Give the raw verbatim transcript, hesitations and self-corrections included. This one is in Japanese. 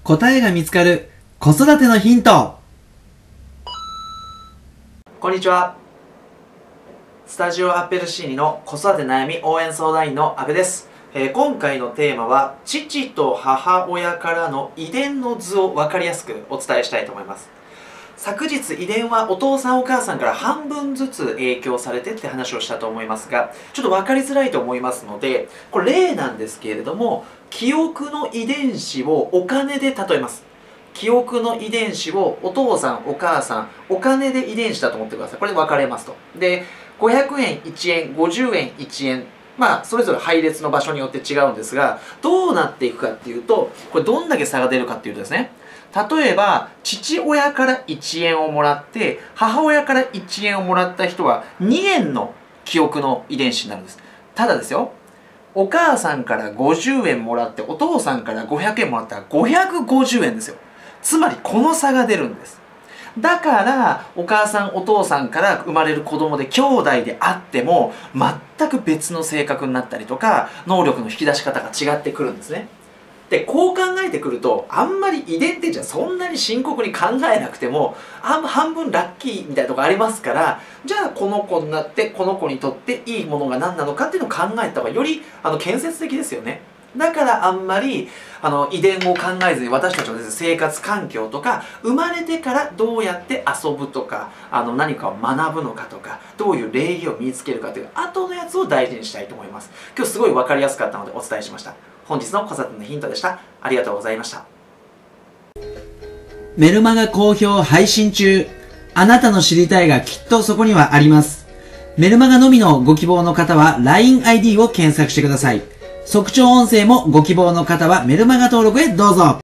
答えが見つかる子育てのヒント。 こんにちは。スタジオアッペルシーニの子育て悩み応援相談員の阿部です。えー、今回のテーマは父と母親からの遺伝の図を分かりやすくお伝えしたいと思います。昨日遺伝はお父さんお母さんから半分ずつ影響されてって話をしたと思いますが、ちょっと分かりづらいと思いますので、これ例なんですけれども、記憶の遺伝子をお金で例えます。記憶の遺伝子をお父さんお母さんお金で遺伝子だと思ってください。これで分かれますと。でごひゃくえんいちえんごじゅうえんいちえん、まあそれぞれ配列の場所によって違うんですが、どうなっていくかっていうと、これどんだけ差が出るかっていうとですね、例えば父親からいちえんをもらって母親からいちえんをもらった人はにえんの記憶の遺伝子になるんです。ただですよ、お母さんからごじゅうえんもらってお父さんからごひゃくえんもらったらごひゃくごじゅうえんですよ。つまりこの差が出るんです。だからお母さんお父さんから生まれる子供で兄弟であっても全く別の性格になったりとか能力の引き出し方が違ってくるんですね。でこう考えてくると、あんまり遺伝ってじゃそんなに深刻に考えなくても半分ラッキーみたいなとこありますから、じゃあこの子になってこの子にとっていいものが何なのかっていうのを考えた方がよりあの建設的ですよね。だからあんまりあの遺伝を考えずに、私たちのですね、生活環境とか生まれてからどうやって遊ぶとかあの何かを学ぶのかとかどういう礼儀を身につけるかという後のやつを大事にしたいと思います。今日すごい分かりやすかったのでお伝えしました。本日の子育てのヒントでした。ありがとうございました。 メルマガ好評配信中。あなたの知りたいがきっとそこにはあります。メルマガのみのご希望の方は ラインアイディー を検索してください。即聴音声もご希望の方はメルマガ登録へどうぞ。